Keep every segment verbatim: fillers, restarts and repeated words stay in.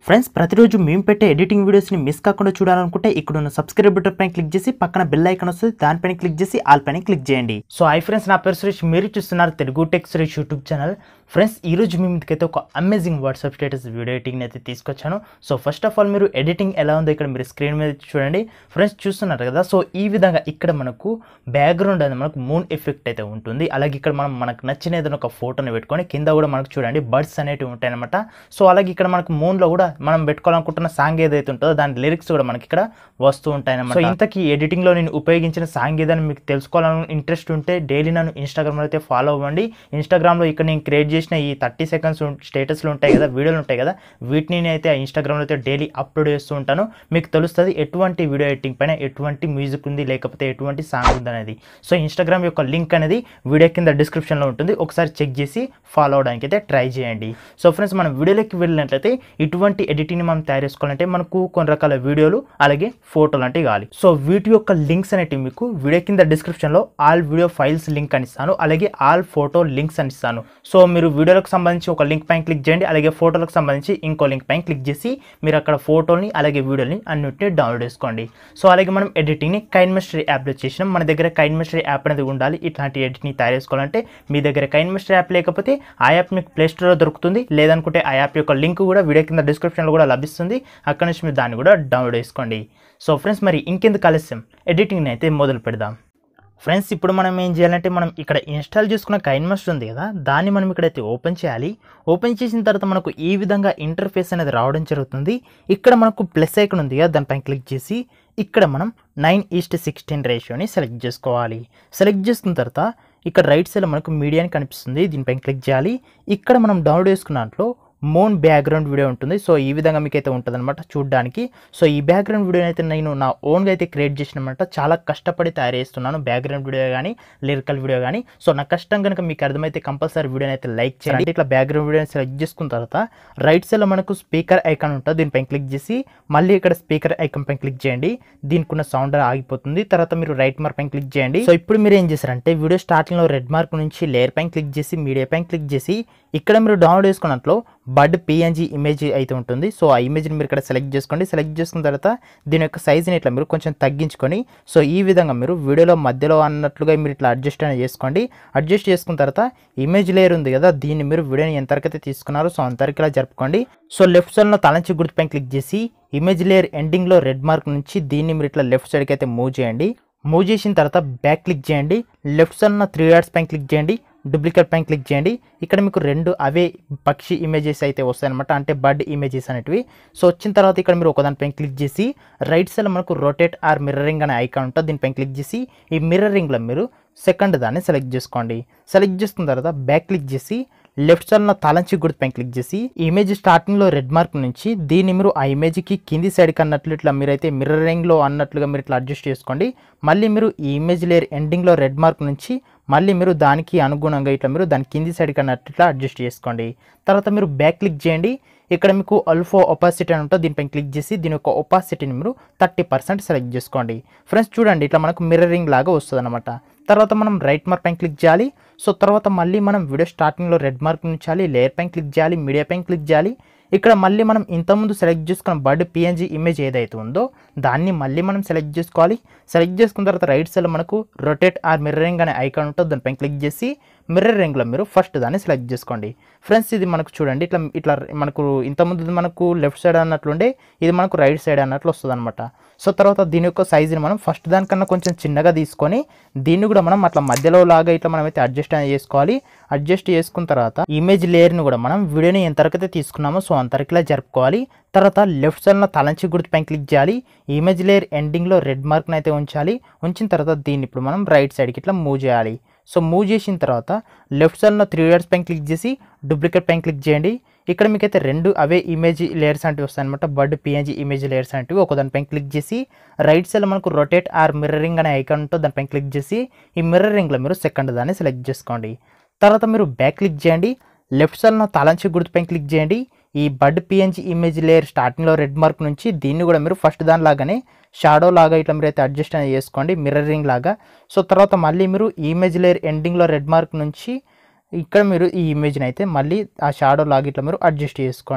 Friends ప్రతిరోజు మేము పెట్టే ఎడిటింగ్ వీడియోస్ని మిస్ కాకుండా చూడాలనుకుంటే ఇక్కడ ఉన్న సబ్స్క్రైబ్ బటన్ పైన క్లిక్ చేసి పక్కన బెల్ ఐకాన్ వస్తుంది దానిపైన క్లిక్ చేసి ఆల్ పైన క్లిక్ చేయండి. సో హై ఫ్రెండ్స్, నా పేరు సురేష్, మీరు చూస్తున్నారు Telugu tech Suresh YouTube channel. Friends ఈరోజు మీ ముందుకైతే ఒక amazing WhatsApp status video editing అయితే తీసుకొచ్చాను. సో ఫస్ట్ ఆఫ్ ఆల్ మీరు ఎడిటింగ్ ఎలా ఉందో ఇక్కడ మీరు స్క్రీన్ మీద చూడండి. ఫ్రెండ్స్ చూస్తున్నారు కదా, సో ఈ విధంగా ఇక్కడ మనకు బ్యాక్గ్రౌండ్ అనేది మనకు మూన్ ఎఫెక్ట్ అయితే ఉంటుంది. అలాగే ఇక్కడ మనం మనకు నచ్చిన ఏదైనా ఒక ఫోటోని పెట్టుకొని కింద కూడా మనకు చూడండి బర్డ్స్ అనేవి ఉంటాయి అనమాట. సో అలాగే ఇక్కడ మనకు మూన్లో కూడా మనం పెట్టుకోవాలనుకుంటున్న సాంగ్ ఏదైతే ఉంటుందో దాని లిరిక్స్ కూడా మనకి ఇక్కడ వస్తూ ఉంటాయి అన్నమాట. సో ఇంతకీ ఎడిటింగ్లో నేను ఉపయోగించిన సాంగ్ ఏదని మీకు తెలుసుకోవాలని ఇంట్రెస్ట్ ఉంటే డైలీ నన్ను ఇన్స్టాగ్రామ్లో అయితే ఫాలో అవ్వండి. ఇన్స్టాగ్రామ్లో ఇక్కడ నేను క్రియేట్ చేసిన ఈ థర్టీ సెకండ్స్ స్టేటస్లు ఉంటాయి కదా, వీడియోలు ఉంటాయి కదా, వీటిని నేను అయితే ఇన్స్టాగ్రామ్లో అయితే డైలీ అప్లోడ్ చేస్తూ ఉంటాను. మీకు తెలుస్తుంది ఎటువంటి వీడియో ఎడిటింగ్ పైన ఎటువంటి మ్యూజిక్ ఉంది లేకపోతే ఎటువంటి సాంగ్ ఉంది అనేది. సో ఇన్స్టాగ్రామ్ యొక్క లింక్ అనేది వీడియో కింద డిస్క్రిప్షన్లో ఉంటుంది, ఒకసారి చెక్ చేసి ఫాలో అవడానికి అయితే ట్రై చేయండి. సో ఫ్రెండ్స్ మనం వీడియోలోకి వెళ్ళినట్లయితే ఇటువంటి ఎడిటింగ్ని మనం తయారు చేసుకోవాలంటే మనకు కొన్ని రకాల వీడియోలు అలాగే ఫోటోలు అంటే కావాలి. సో వీటి యొక్క లింక్స్ అనేవి మీకు వీడియో కింద డిస్క్రిప్షన్లో ఆల్ వీడియో ఫైల్స్ లింక్ అని ఇస్తాను, అలాగే ఆల్ ఫోటో లింక్స్ అని ఇస్తాను. సో మీరు వీడియోలకు సంబంధించి ఒక లింక్ పైన క్లిక్ చేయండి, అలాగే ఫోటోలకు సంబంధించి ఇంకో లింక్ పైన క్లిక్ చేసి మీరు అక్కడ ఫోటోని అలాగే వీడియోని అన్నిటిని డౌన్లోడ్ చేసుకోండి. సో అలాగే మనం ఎడిటింగ్ని కైన్మాస్టర్ యాప్లో చేసినాం. మన దగ్గర కైన్మాస్టర్ యాప్ అనేది ఉండాలి ఇట్లాంటి ఎడిటింగ్ తయారు చేసుకోవాలంటే. మీ దగ్గర కైన్మాస్టర్ యాప్ లేకపోతే ఆ యాప్ మీకు ప్లే స్టోర్లో దొరుకుతుంది, లేదనుకుంటే ఆ యాప్ యొక్క లింక్ కూడా వీడియో కింద డిస్క్రిప్షన్లో కూడా లభిస్తుంది, అక్కడ నుంచి మీరు దాన్ని కూడా డౌన్లోడ్ చేసుకోండి. సో ఫ్రెండ్స్ మరి ఇంకెందుకు ఆలస్యం, ఎడిటింగ్ని అయితే మొదలు పెడదాం. ఫ్రెండ్స్ ఇప్పుడు మనం ఏం చేయాలంటే మనం ఇక్కడ ఇన్స్టాల్ చేసుకున్న కైన్మాస్టర్ ఉంది కదా, దాన్ని మనం ఇక్కడైతే ఓపెన్ చేయాలి. ఓపెన్ చేసిన తర్వాత మనకు ఈ విధంగా ఇంటర్ఫేస్ అనేది రావడం జరుగుతుంది. ఇక్కడ మనకు ప్లస్ ఐకాన్ ఉంది కదా, దానిపైన క్లిక్ చేసి ఇక్కడ మనం నైన్ ఈస్ట్ సిక్స్టీన్ రేషియోని సెలెక్ట్ చేసుకోవాలి. సెలెక్ట్ చేసుకున్న తర్వాత ఇక్కడ రైట్ సైడ్లో మనకు మీడియా అని కనిపిస్తుంది, దీనిపైన క్లిక్ చేయాలి. ఇక్కడ మనం డౌన్లోడ్ చేసుకున్న దాంట్లో మోన్ బ్యాక్గ్రౌండ్ వీడియో ఉంటుంది. సో ఈ విధంగా మీకు అయితే ఉంటుంది అనమాట చూడడానికి. సో ఈ బ్యాక్గ్రౌండ్ వీడియో అయితే నేను నా ఓన్గా అయితే క్రియేట్ చేసిన అనమాట. చాలా కష్టపడి తయారు చేస్తున్నాను బ్యాక్గ్రౌండ్ వీడియో కానీ లిరికల్ వీడియో కానీ. సో నా కష్టం కనుక మీకు అర్థమైతే కంపల్సరీ వీడియోని అయితే లైక్ చేయండి. ఇట్లా బ్యాక్గ్రౌండ్ వీడియోని సెలెక్ట్ చేసుకున్న తర్వాత రైట్ సైడ్లో మనకు స్పీకర్ ఐకాన్ ఉంటుంది, దీనిపైన క్లిక్ చేసి మళ్ళీ ఇక్కడ స్పీకర్ ఐకాన్ పైన క్లిక్ చేయండి. దీనికి ఉన్న సౌండ్ ఆగిపోతుంది. తర్వాత మీరు రైట్ మార్క్ పైన క్లిక్ చేయండి. సో ఇప్పుడు మీరు ఏం చేశారంటే వీడియో స్టార్టింగ్లో రెడ్ మార్క్ నుంచి లేయర్ పైన క్లిక్ చేసి మీడియా పైన క్లిక్ చేసి ఇక్కడ మీరు డౌన్లోడ్ చేసుకున్నట్లు బడ్ పిఎన్జీ ఇమేజ్ అయితే ఉంటుంది. సో ఆ ఇమేజ్ని మీరు ఇక్కడ సెలెక్ట్ చేసుకోండి. సెలెక్ట్ చేసుకున్న తర్వాత దీని యొక్క సైజ్ని ఇట్లా మీరు కొంచెం తగ్గించుకొని సో ఈ విధంగా మీరు వీడియోలో మధ్యలో అన్నట్లుగా మీరు ఇట్లా అడ్జస్ట్ అనేది చేసుకోండి. అడ్జస్ట్ చేసుకున్న తర్వాత ఇమేజ్ లేయర్ ఉంది కదా, దీన్ని మీరు వీడియోని ఎంతవరకు అయితే తీసుకున్నారో సో అంతవరకు ఇలా జరుపుకోండి. సో లెఫ్ట్ సైడ్లో తలంచి గుర్తుపైన క్లిక్ చేసి ఇమేజ్ లేయర్ ఎండింగ్లో రెడ్ మార్క్ నుంచి దీన్ని మీరు ఇట్లా లెఫ్ట్ సైడ్కి అయితే మూవ్ చేయండి. మూవ్ చేసిన తర్వాత బ్యాక్ క్లిక్ చేయండి. లెఫ్ట్ సైడ్ ఉన్న త్రీ డాట్స్ పైన క్లిక్ చేయండి, డూప్లికేట్ పైన క్లిక్ చేయండి. ఇక్కడ మీకు రెండు అవే పక్షి ఇమేజెస్ అయితే వస్తాయి అనమాట, అంటే బర్డ్ ఇమేజెస్ అనేటివి. సో వచ్చిన తర్వాత ఇక్కడ మీరు ఒకదానిపైన క్లిక్ చేసి రైట్ సైడ్ మనకు రొటేట్ ఆర్ మిర్రరింగ్ అనే ఐకాన్ ఉంటుంది, దీనిపైన క్లిక్ చేసి ఈ మిర్రరింగ్లో మీరు సెకండ్ దాన్ని సెలెక్ట్ చేసుకోండి. సెలెక్ట్ చేసుకున్న తర్వాత బ్యాక్ క్లిక్ చేసి లెఫ్ట్ సైడ్ ఉన్న తాళంచి గుర్తు పైన క్లిక్ చేసి ఇమేజ్ స్టార్టింగ్లో రెడ్ మార్క్ నుంచి దీన్ని మీరు ఆ ఇమేజ్కి కింది సైడ్కి అన్నట్లు ఇట్లా మీరైతే మిర్రరింగ్లో అన్నట్లుగా మీరు ఇట్లా అడ్జస్ట్ చేసుకోండి. మళ్ళీ మీరు ఈ ఇమేజ్ లేయర్ ఎండింగ్లో రెడ్ మార్క్ నుంచి మళ్ళీ మీరు దానికి అనుగుణంగా ఇట్లా మీరు దాని కింది సైడ్కి అన్నట్లు ఇట్లా అడ్జస్ట్ చేసుకోండి. తర్వాత మీరు బ్యాక్ క్లిక్ చేయండి. ఇక్కడ మీకు అల్ఫో ఒపాసిటీ అని ఉంటుంది, దీనిపైన క్లిక్ చేసి దీని యొక్క ఒపాసిటీని మీరు థర్టీ పర్సెంట్ సెలెక్ట్ చేసుకోండి. ఫ్రెండ్స్ చూడండి ఇట్లా మనకు మిర్రరింగ్ లాగా వస్తుంది అనమాట. తర్వాత మనం రైట్ మార్క్ పైన క్లిక్ చేయాలి. సో తర్వాత మళ్ళీ మనం వీడియో స్టార్టింగ్లో రెడ్ మార్క్ ఉంచాలి, లేయర్ పైన క్లిక్ చేయాలి, మీడియా పైన క్లిక్ చేయాలి. ఇక్కడ మళ్ళీ మనం ఇంతకుముందు సెలెక్ట్ చేసుకున్న బర్డ్ పిఎన్జీ ఇమేజ్ ఏదైతే ఉందో దాన్ని మళ్ళీ మనం సెలెక్ట్ చేసుకోవాలి. సెలెక్ట్ చేసుకున్న తర్వాత రైట్ సైడ్లో మనకు రొటేట్ ఆర్ మిర్రరింగ్ అనే ఐకాన్ ఉంటుంది, దానిపైన క్లిక్ చేసి మిర్రరింగ్లో మీరు ఫస్ట్ దాన్ని సెలెక్ట్ చేసుకోండి. ఫ్రెండ్స్ ఇది మనకు చూడండి ఇట్లా ఇట్లా మనకు ఇంతకుముందు మనకు లెఫ్ట్ సైడ్ అన్నట్లుండే ఇది మనకు రైట్ సైడ్ అన్నట్లు వస్తుంది అనమాట. సో తర్వాత దీని యొక్క సైజుని మనం ఫస్ట్ దానికన్నా కొంచెం చిన్నగా తీసుకొని దీన్ని కూడా మనం అట్లా మధ్యలో లాగా ఇట్లా మనం అయితే అడ్జస్ట్ అనేది చేసుకోవాలి. అడ్జస్ట్ చేసుకున్న తర్వాత ఇమేజ్ లేయర్ని కూడా మనం వీడియోని ఎంతవరకు అయితే తీసుకున్నామో సో అంతవరకులా జరుపుకోవాలి. తర్వాత లెఫ్ట్ సైడ్లో తలంచి గుర్తు పైన క్లిక్ చేయాలి. ఇమేజ్ లేయర్ ఎండింగ్లో రెడ్ మార్క్ని అయితే ఉంచాలి. ఉంచిన తర్వాత దీన్ని ఇప్పుడు మనం రైట్ సైడ్కి ఇట్లా మూవ్ చేయాలి. సో మూవ్ చేసిన తర్వాత లెఫ్ట్ సైడ్లో త్రీ డాట్స్ పైన క్లిక్ చేసి డూప్లికేట్ పైన క్లిక్ చేయండి. ఇక్కడ మీకైతే రెండు అవే ఇమేజ్ లేయర్స్ అంటే వస్తాయి అనమాట, బర్డ్ పిఎన్జీ ఇమేజ్ లేయర్స్ అంటే ఒక దానిపైన క్లిక్ చేసి రైట్ సైడ్ మనకు రొటేట్ ఆర్ మిర్రరింగ్ అనే ఐకాన్ ఉంటుంది, దానిపైన క్లిక్ చేసి ఈ మిర్రరింగ్లో మీరు సెకండ్ దాన్ని సెలెక్ట్ చేసుకోండి. తర్వాత మీరు బ్యాక్ క్లిక్ చేయండి. లెఫ్ట్ సైడ్లో తాళంచి గుర్తుపైన క్లిక్ చేయండి. ఈ బర్డ్ పిఎన్జీ ఇమేజ్ లేయర్ స్టార్టింగ్లో రెడ్ మార్క్ నుంచి దీన్ని కూడా మీరు ఫస్ట్ దానిలాగానే షాడో లాగా ఇట్లా మీరు అయితే అడ్జస్ట్ అనేది చేసుకోండి మిర్రరింగ్ లాగా. సో తర్వాత మళ్ళీ మీరు ఇమేజ్ లేయర్ ఎండింగ్లో రెడ్ మార్క్ నుంచి ఇక్కడ మీరు ఈ ఇమేజ్ని అయితే మళ్ళీ ఆ షాడో లాగా ఇట్లా మీరు అడ్జస్ట్ చేసుకోండి.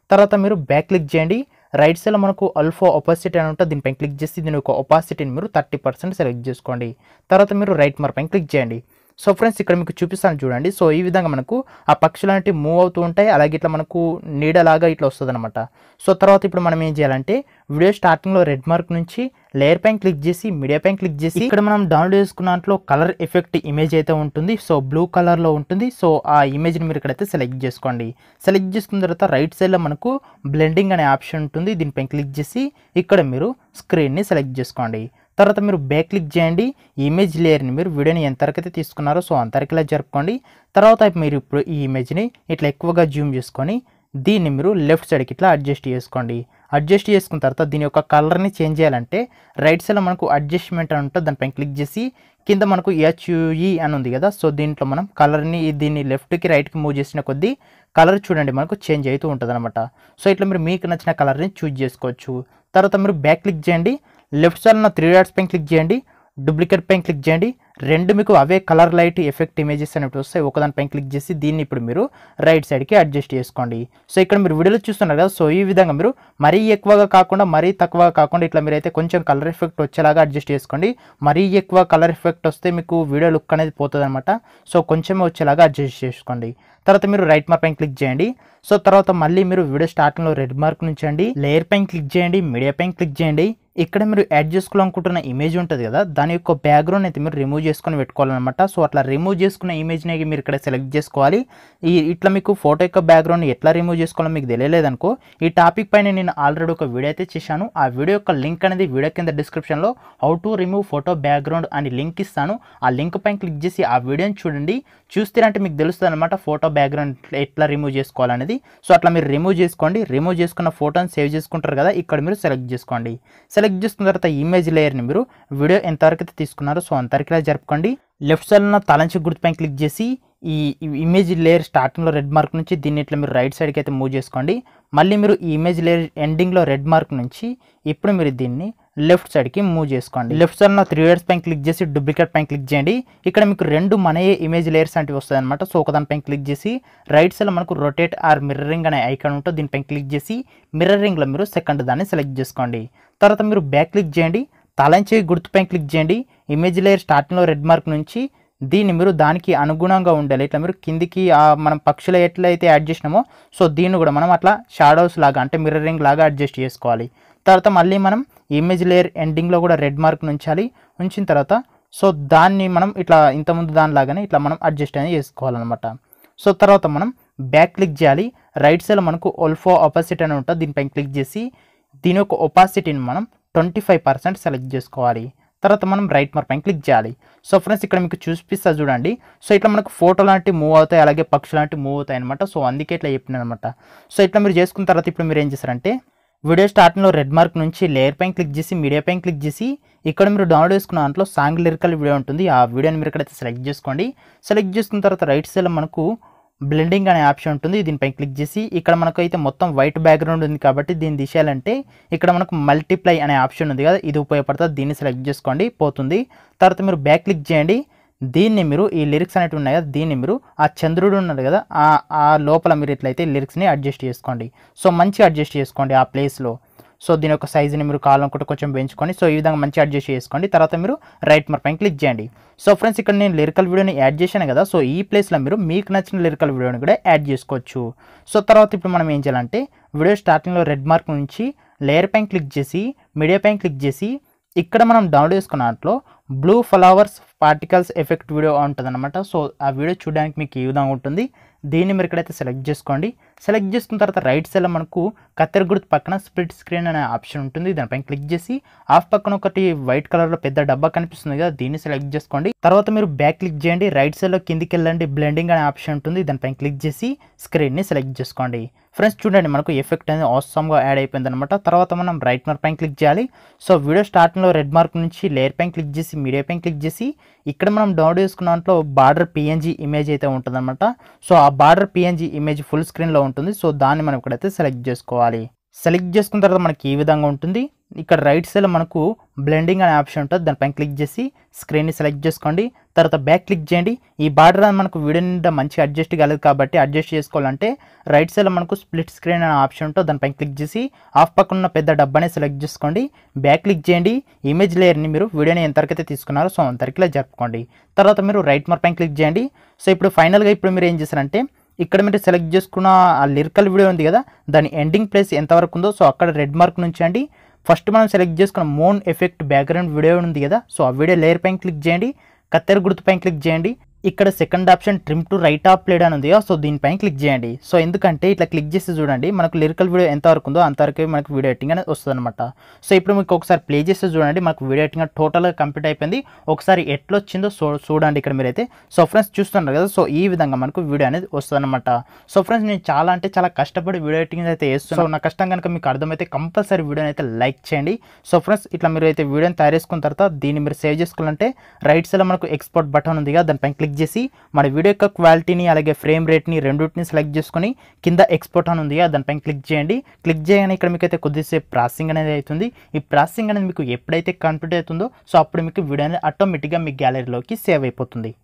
తర్వాత మీరు బ్యాక్ క్లిక్ చేయండి. రైట్ సైడ్లో మనకు అల్ఫా ఒపాసిటీ అని ఉంటుంది, దీనిపైన క్లిక్ చేసి దీని యొక్క ఒపాసిటీని మీరు థర్టీ పర్సెంట్ సెలెక్ట్ చేసుకోండి. తర్వాత మీరు రైట్ మార్క్ పైన క్లిక్ చేయండి. సో ఫ్రెండ్స్ ఇక్కడ మీకు చూపిస్తాను చూడండి. సో ఈ విధంగా మనకు ఆ పక్షులు అనేవి మూవ్ అవుతూ ఉంటాయి, అలాగే ఇట్లా మనకు నీడలాగా ఇట్లా వస్తుంది అనమాట. సో తర్వాత ఇప్పుడు మనం ఏం చేయాలంటే వీడియో స్టార్టింగ్లో రెడ్ మార్క్ నుంచి లేయర్ పైన క్లిక్ చేసి మీడియా పైన క్లిక్ చేసి ఇక్కడ మనం డౌన్లోడ్ చేసుకున్న దాంట్లో కలర్ ఎఫెక్ట్ ఇమేజ్ అయితే ఉంటుంది. సో బ్లూ కలర్లో ఉంటుంది. సో ఆ ఇమేజ్ని మీరు ఇక్కడైతే సెలెక్ట్ చేసుకోండి. సెలెక్ట్ చేసుకున్న తర్వాత రైట్ సైడ్లో మనకు బ్లెండింగ్ అనే ఆప్షన్ ఉంటుంది, దీనిపైన క్లిక్ చేసి ఇక్కడ మీరు స్క్రీన్ని సెలెక్ట్ చేసుకోండి. తర్వాత మీరు బ్యాక్ క్లిక్ చేయండి. ఇమేజ్ లేయర్ని మీరు వీడియోని ఎంతవరకు అయితే తీసుకున్నారో సో అంతవరకు ఇలా జరుపుకోండి. తర్వాత మీరు ఇప్పుడు ఈ ఇమేజ్ని ఇట్లా ఎక్కువగా జూమ్ చేసుకొని దీన్ని మీరు లెఫ్ట్ సైడ్కి ఇట్లా అడ్జస్ట్ చేసుకోండి. అడ్జస్ట్ చేసుకున్న తర్వాత దీని యొక్క కలర్ని చేంజ్ చేయాలంటే రైట్ సైడ్లో మనకు అడ్జస్ట్మెంట్ అని ఉంటుంది, దానిపైన క్లిక్ చేసి కింద మనకు హెచ్యుఈ అని ఉంది కదా, సో దీంట్లో మనం కలర్ని దీన్ని లెఫ్ట్కి రైట్కి మూవ్ చేసిన కొద్దీ కలర్ చూడండి మనకు చేంజ్ అవుతూ ఉంటుంది అనమాట. సో ఇట్లా మీరు మీకు నచ్చిన కలర్ని చూజ్ చేసుకోవచ్చు. తర్వాత మీరు బ్యాక్ క్లిక్ చేయండి. లెఫ్ట్ సైడ్ ఉన్న త్రీ డాట్స్ పైన క్లిక్ చేయండి. డూప్లికేట్ పైన క్లిక్ చేయండి. రెండు మీకు అవే కలర్ లైట్ ఎఫెక్ట్ ఇమేజెస్ అనేవి వస్తాయి, ఒకదానిపైన క్లిక్ చేసి దీన్ని ఇప్పుడు మీరు రైట్ సైడ్కి అడ్జస్ట్ చేసుకోండి. సో ఇక్కడ మీరు వీడియోలో చూస్తున్నారు కదా, సో ఈ విధంగా మీరు మరీ ఎక్కువగా కాకుండా మరీ తక్కువగా కాకుండా ఇట్లా మీరైతే కొంచెం కలర్ ఎఫెక్ట్ వచ్చేలాగా అడ్జస్ట్ చేసుకోండి. మరీ ఎక్కువ కలర్ ఎఫెక్ట్ వస్తే మీకు వీడియో లుక్ అనేది పోతుంది అనమాట. సో కొంచెమే వచ్చేలాగా అడ్జస్ట్ చేసుకోండి. తర్వాత మీరు రైట్ మార్క్ పైన క్లిక్ చేయండి. సో తర్వాత మళ్ళీ మీరు వీడియో స్టార్టింగ్లో రెడ్ మార్క్ నుంచి అండి లేయర్ పైన క్లిక్ చేయండి, మీడియా పైన క్లిక్ చేయండి. ఇక్కడ మీరు యాడ్ చేసుకోవాలనుకుంటున్న ఇమేజ్ ఉంటుంది కదా, దాని యొక్క బ్యాక్గ్రౌండ్ అయితే మీరు రిమూవ్ చేసుకొని పెట్టుకోవాలన్నమాట. సో అట్లా రిమూవ్ చేసుకున్న ఇమేజ్ని మీరు ఇక్కడ సెలెక్ట్ చేసుకోవాలి. ఈ ఇట్లా మీకు ఫోటో యొక్క బ్యాక్గ్రౌండ్ ఎట్లా రిమూవ్ చేసుకోవాలో మీకు తెలియలేదనుకో, ఈ టాపిక్ పైన నేను ఆల్రెడీ ఒక వీడియో అయితే చేశాను. ఆ వీడియో యొక్క లింక్ అనేది వీడియో కింద డిస్క్రిప్షన్లో how to remove photo background అని లింక్ ఇస్తాను. ఆ లింక్ పైన క్లిక్ చేసి ఆ వీడియోని చూడండి. చూస్తారంటే మీకు తెలుస్తుంది అనమాట ఫోటో బ్యాక్గ్రౌండ్ ఎట్లా రిమూవ్ చేసుకోవాలనేది. సో అట్లా మీరు రిమూవ్ చేసుకోండి. రిమూవ్ చేసుకున్న ఫోటోని సేవ్ చేసుకుంటారు కదా, ఇక్కడ మీరు సెలెక్ట్ చేసుకోండి. సెలెక్ట్ చేసుకున్న తర్వాత ఇమేజ్ లేయర్ని మీరు వీడియో ఎంతవరకు అయితే తీసుకున్నారో సో అంతవరకు ఇలా జరుపుకోండి. లెఫ్ట్ సైడ్ ఉన్న తలంచి గుర్తు పైన క్లిక్ చేసి ఈ ఇమేజ్ లేయర్ స్టార్టింగ్లో రెడ్ మార్క్ నుంచి దీన్ని ఇట్లా మీరు రైట్ సైడ్కి అయితే మూవ్ చేసుకోండి. మళ్ళీ మీరు ఈ ఇమేజ్ లేయర్ ఎండింగ్లో రెడ్ మార్క్ నుంచి ఇప్పుడు మీరు దీన్ని లెఫ్ట్ సైడ్కి మూవ్ చేసుకోండి. లెఫ్ట్ సైడ్ ఉన్న త్రీ ఇయర్స్ పైన క్లిక్ చేసి డూప్లికేట్ పైన క్లిక్ చేయండి. ఇక్కడ మీకు రెండు మనయే ఇమేజ్ లేయర్స్ అంటే వస్తాయి అనమాట. సో ఒకదానిపైన క్లిక్ చేసి రైట్ సైడ్ మనకు రొటేట్ ఆర్ మిర్రరింగ్ అనే ఐకాన్ ఉంటుంది, దీనిపైన క్లిక్ చేసి మిర్రరింగ్లో మీరు సెకండ్ దాన్ని సెలెక్ట్ చేసుకోండి. తర్వాత మీరు బ్యాక్ క్లిక్ చేయండి. తలంచే గుర్తుపైన క్లిక్ చేయండి. ఇమేజ్ లేయర్ స్టార్టింగ్లో రెడ్ మార్క్ నుంచి దీన్ని మీరు దానికి అనుగుణంగా ఉండాలి. ఇట్లా మీరు కిందికి మనం పక్షులు ఎట్లయితే యాడ్ చేసినామో సో దీన్ని కూడా మనం అట్లా షాడోస్ లాగా అంటే మిర్రరింగ్ లాగా అడ్జస్ట్ చేసుకోవాలి. తర్వాత మళ్ళీ మనం ఇమేజ్ లేయర్ ఎండింగ్లో కూడా రెడ్ మార్క్ ఉంచాలి. ఉంచిన తర్వాత సో దాన్ని మనం ఇట్లా ఇంతకుముందు దానిలాగానే ఇట్లా మనం అడ్జస్ట్ అనేది చేసుకోవాలన్నమాట. సో తర్వాత మనం బ్యాక్ క్లిక్ చేయాలి. రైట్ సైడ్ మనకు ఆల్ఫా ఆపోజిట్ అని ఉంటుంది, దీనిపైన క్లిక్ చేసి దీని యొక్క ఒపాసిటీని మనం ట్వంటీ ఫైవ్ పర్సెంట్ సెలెక్ట్ చేసుకోవాలి. తర్వాత మనం రైట్ మార్క్ పైన క్లిక్ చేయాలి. సో ఫ్రెండ్స్ ఇక్కడ మీకు చూపిస్తా చూడండి. సో ఇట్లా మనకు ఫోటో లాంటివి మూవ్ అవుతాయి, అలాగే పక్షులు లాంటివి మూవ్ అవుతాయి అనమాట. సో అందుకే ఇట్లా చెప్పిన అనమాట. సో ఇట్లా మీరు చేసుకున్న తర్వాత ఇప్పుడు మీరు ఏం చేస్తారంటే వీడియో స్టార్టింగ్లో రెడ్ మార్క్ నుంచి లేయర్ పైన క్లిక్ చేసి మీడియా పైన క్లిక్ చేసి ఇక్కడ మీరు డౌన్లోడ్ చేసుకున్న దాంట్లో సాంగ్ లిరికల్ వీడియో ఉంటుంది, ఆ వీడియోని మీరు ఇక్కడైతే సెలెక్ట్ చేసుకోండి. సెలెక్ట్ చేసుకున్న తర్వాత రైట్ సైడ్లో మనకు బ్లెండింగ్ అనే ఆప్షన్ ఉంటుంది, దీనిపై క్లిక్ చేసి ఇక్కడ మనకు అయితే మొత్తం వైట్ బ్యాక్గ్రౌండ్ ఉంది కాబట్టి దీన్ని తీసేయాలంటే ఇక్కడ మనకు మల్టిప్లై అనే ఆప్షన్ ఉంది కదా, ఇది ఉపయోగపడుతుంది, దీన్ని సెలెక్ట్ చేసుకోండి పోతుంది. తర్వాత మీరు బ్యాక్ క్లిక్ చేయండి. దీన్ని మీరు ఈ లిరిక్స్ అనేవి ఉన్నాయి కదా, దీన్ని మీరు ఆ చంద్రుడు ఉన్నాడు కదా ఆ లోపల మీరు ఇట్లయితే లిరిక్స్ని అడ్జస్ట్ చేసుకోండి. సో మంచిగా అడ్జస్ట్ చేసుకోండి ఆ ప్లేస్లో. సో దీని యొక్క సైజుని మీరు కావాలనుకుంటే కొంచెం పెంచుకొని సో ఈ విధంగా మంచిగా అడ్జస్ట్ చేసుకోండి. తర్వాత మీరు రైట్ మార్క్ పైన క్లిక్ చేయండి. సో ఫ్రెండ్స్ ఇక్కడ నేను లిరికల్ వీడియోని యాడ్ చేశాను కదా, సో ఈ ప్లేస్లో మీరు మీకు నచ్చిన లిరికల్ వీడియోని కూడా యాడ్ చేసుకోవచ్చు. సో తర్వాత ఇప్పుడు మనం ఏం చేయాలంటే వీడియో స్టార్టింగ్లో రెడ్ మార్క్ నుంచి లేయర్ పైన క్లిక్ చేసి మీడియా పైన క్లిక్ చేసి ఇక్కడ మనం డౌన్లోడ్ చేసుకున్న దాంట్లో blue flowers particles effect video ఉంటుంది అనమాట. సో ఆ వీడియో చూడడానికి మీకు ఈ విధంగా ఉంటుంది. దీన్ని మీరు ఇక్కడైతే సెలెక్ట్ చేసుకోండి. సెలెక్ట్ చేసుకున్న తర్వాత రైట్ సైడ్లో మనకు కత్తెర గుర్తు పక్కన స్ప్లిట్ స్క్రీన్ అనే ఆప్షన్ ఉంటుంది, దానిపైన క్లిక్ చేసి ఆఫ్ పక్కన ఒకటి వైట్ కలర్లో పెద్ద డబ్బా కనిపిస్తుంది కదా, దీన్ని సెలెక్ట్ చేసుకోండి. తర్వాత మీరు బ్యాక్ క్లిక్ చేయండి. రైట్ సైడ్లో కిందికి వెళ్ళండి, బ్లెండింగ్ అనే ఆప్షన్ ఉంటుంది, దానిపైన క్లిక్ చేసి స్క్రీన్ని సెలెక్ట్ చేసుకోండి. ఫ్రెండ్స్ చూడండి మనకు ఎఫెక్ట్ అనేది ఆసమ్గా యాడ్ అయిపోయింది అనమాట. తర్వాత మనం రైట్ మార్క్ పైన క్లిక్ చేయాలి. సో వీడియో స్టార్టింగ్లో రెడ్ మార్క్ నుంచి లేయర్ పైన క్లిక్ చేసి మీడియా పైన క్లిక్ చేసి ఇక్కడ మనం డౌన్లోడ్ చేసుకున్న దాంట్లో బార్డర్ పిఎన్జీ ఇమేజ్ అయితే ఉంటుంది అనమాట. సో ఆ బార్డర్ పిఎన్జీ ఇమేజ్ ఫుల్ స్క్రీన్లో ఉంటుంది. సో దాన్ని మనం ఇక్కడైతే సెలెక్ట్ చేసుకోవాలి. సెలెక్ట్ చేసుకున్న తర్వాత మనకి ఈ విధంగా ఉంటుంది. ఇక్కడ రైట్ సైడ్లో మనకు బ్లెండింగ్ అనే ఆప్షన్ ఉంటుంది, దానిపైన క్లిక్ చేసి స్క్రీన్ని సెలెక్ట్ చేసుకోండి. తర్వాత బ్యాక్ క్లిక్ చేయండి. ఈ బార్డర్ అని మనకు వీడియో నిండా మంచిగా అడ్జస్ట్ కాలేదు కాబట్టి అడ్జస్ట్ చేసుకోవాలంటే రైట్ సైడ్లో మనకు స్ప్లిట్ స్క్రీన్ అనే ఆప్షన్ ఉంటే దానిపైన క్లిక్ చేసి ఆఫ్ పక్కన ఉన్న పెద్ద డబ్బాని సెలెక్ట్ చేసుకోండి. బ్యాక్ క్లిక్ చేయండి. ఇమేజ్ లేయర్ని మీరు వీడియోని ఎంతవరకు అయితే తీసుకున్నారో సో అంతవరకు జరుపుకోండి. తర్వాత మీరు రైట్ మార్క్ పైన క్లిక్ చేయండి. సో ఇప్పుడు ఫైనల్గా ఇప్పుడు మీరు ఏం చేస్తారంటే ఇక్కడ మీరు సెలెక్ట్ చేసుకున్న ఆ లిరికల్ వీడియో ఉంది కదా, దాని ఎండింగ్ ప్లేస్ ఎంతవరకు ఉందో సో అక్కడ రెడ్ మార్క్ నుంచి అండి ఫస్ట్ మనం సెలెక్ట్ చేసుకున్న మోన్ ఎఫెక్ట్ బ్యాక్గ్రౌండ్ వీడియో ఉంది కదా, సో ఆ వీడియో లేయర్ పైన క్లిక్ చేయండి. కత్తెర గుర్తు పైన క్లిక్ చేయండి. ఇక్కడ second option trim to right off played అని ఉంది కదా, సో దీనిపైన క్లిక్ చేయండి. సో ఎందుకంటే ఇట్లా క్లిక్ చేసి చూడండి మనకు లిరికల్ వీడియో ఎంతవరకు ఉందో అంతవరకు మనకు వీడియో ఎడిటింగ్ అనేది వస్తుంది అనమాట. సో ఇప్పుడు మీకు ఒకసారి ప్లే చేస్తే చూడండి మనకు వీడియో ఎడిటింగ్ టోటల్గా కంప్లీట్ అయిపోయింది. ఒకసారి ఎట్లా వచ్చిందో సో చూడండి ఇక్కడ మీరైతే. సో ఫ్రెండ్స్ చూస్తున్నారు కదా, సో ఈ విధంగా మనకు వీడియో అనేది వస్తుంది అనమాట. సో ఫ్రెండ్స్ నేను చాలా అంటే చాలా కష్టపడి వీడియో ఎడిటింగ్ అయితే చేస్తున్నాను. నా కష్టం కనుక మీకు అర్థమైతే కంపల్సరీ వీడియోని అయితే లైక్ చేయండి. సో ఫ్రెండ్స్ ఇట్లా మీరు అయితే వీడియోని తయారు చేసుకున్న తర్వాత దీన్ని మీరు సేవ్ చేసుకోవాలంటే రైట్ సైడ్లో మనకు ఎక్స్పోర్ట్ బటన్ ఉంది కదా, దానిపైన క్లిక్ చేసి మన వీడియో యొక్క క్వాలిటీని అలాగే ఫ్రేమ్ రేట్ని రెండింటిని సెలెక్ట్ చేసుకొని కింద ఎక్స్పోర్ట్ అని ఉంది దానిపైన క్లిక్ చేయండి. క్లిక్ చేయగానే ఇక్కడ మీకు అయితే కొద్దిసేపు ప్రాసెసింగ్ అనేది అవుతుంది. ఈ ప్రాసెసింగ్ అనేది మీకు ఎప్పుడైతే కంప్లీట్ అవుతుందో సో అప్పుడు మీకు వీడియో అనేది ఆటోమేటిక్గా మీ గ్యాలరీలోకి సేవ్ అయిపోతుంది.